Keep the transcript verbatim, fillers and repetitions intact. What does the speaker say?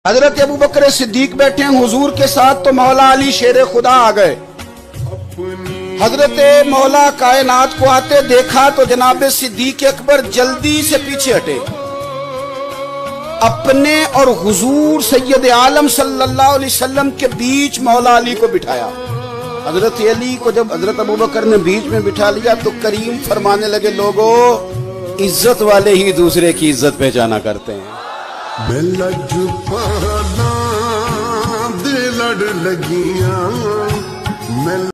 हजरत अबू बकर सिद्दीक बैठे हैं हुजूर के साथ, तो मौला अली शेर खुदा आ गए। हजरत मौला कायनात को आते देखा तो जनाब सिद्दीक अकबर जल्दी से पीछे हटे, अपने और हुजूर सैयद आलम सल्लल्लाहु अलैहि वसल्लम के बीच मौला अली को बिठाया। हजरत अली को जब हजरत अबू बकर ने बीच में बिठा लिया तो करीम फरमाने लगे, लोगों, इज्जत वाले ही दूसरे की इज्जत पहचाना करते हैं। लगियां